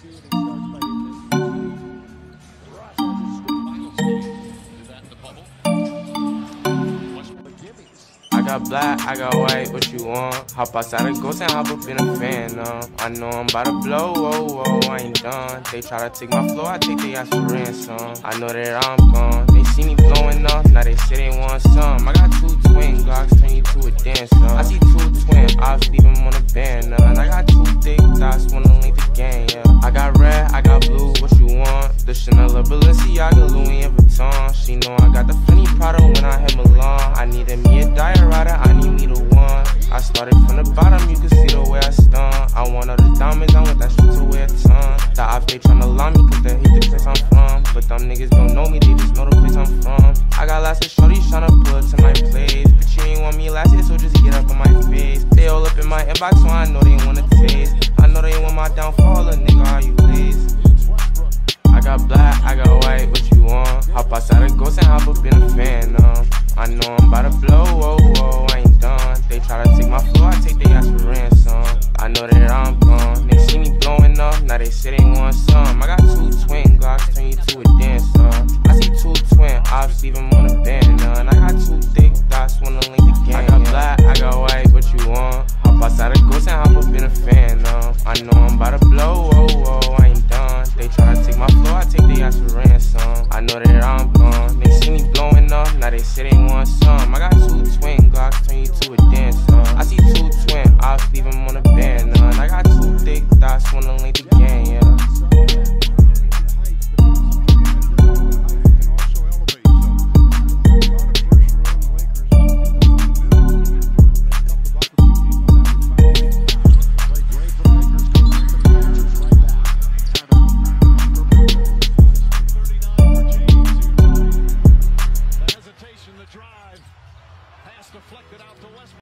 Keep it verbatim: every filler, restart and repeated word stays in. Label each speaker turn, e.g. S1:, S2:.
S1: I got black, I got white, what you want? Hop outside the ghost and hop up in a fan, uh. I know I'm about to blow, whoa, whoa, I ain't done. They try to take my flow, I take they ass for ransom. I know that I'm gone, they see me blowing up, now they say they want some. I got two twin Glocks, turn you to a dancer. I see two twin ops, leave them on a banner. And I got two thick dots, wanna link the gang, yeah. I got red, I got blue, what you want? The Chanel, Balenciaga, Louis and Vuitton. She know I got the funny Prada when I hit Milan. I needed me a diorata, I need me the one. I started from the bottom, you can see the way I stun. I want all the diamonds, I want that shit to wear a ton. The ops, they tryna lie me cause they hate the place I'm from. But them niggas don't know me, they just know the place I'm from. I got lots of shorties tryna put to my place. But you ain't want me last year, so just get up on my face. They all up in my inbox, so I know they wanna taste. I know they want my downfall, a nigga, how you lazy? I got black, I got white, what you want? Hop outside the ghost and hop up in a fan, uh. I know I'm about to blow, whoa, whoa, I ain't done. They try to take my flow, I take they ass for ransom. I know that I'm gone, they see me blowing up, now they say they want some. I got two twin Glocks, turn you to a dancer. I see two twin ops, leave them on a banner. And I got two thick dots, wanna link the gang. I got black, I got white, what you want? Hop outside the ghost and hop up in a fan, uh. I know I'm about to blow, whoa, whoa, I ain't done. They try to take my flow, I take they ass for ransom. I know that I'm gone, they see me blowing up, now they say they want some. I got two twin Glocks, turn you to a dancer. I see two twin ops, leave them on a banner. And I got two thick dots, wanna link the gang, yeah.
S2: Deflected out to WestBrick.